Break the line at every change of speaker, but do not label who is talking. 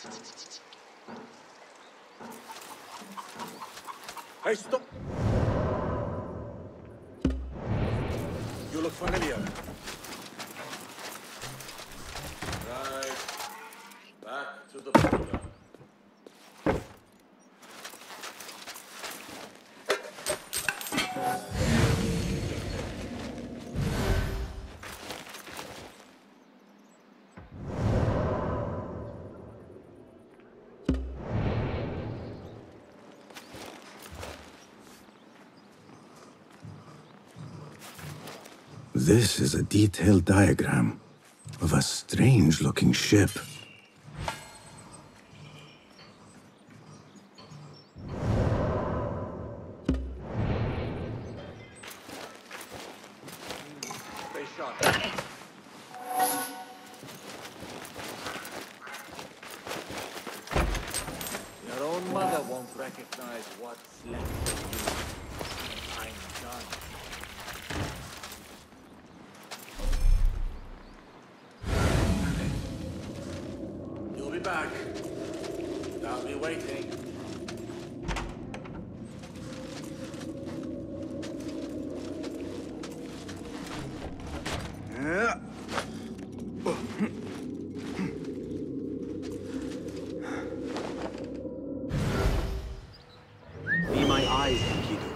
Hey, stop! You look familiar. Right. Back to the border.
This is a detailed diagram of a strange-looking ship.
Stay sharp. Your own mother won't recognize what's left of you. I'm done. You'll be back. Without me waiting.
Be my eyes, Enkidu.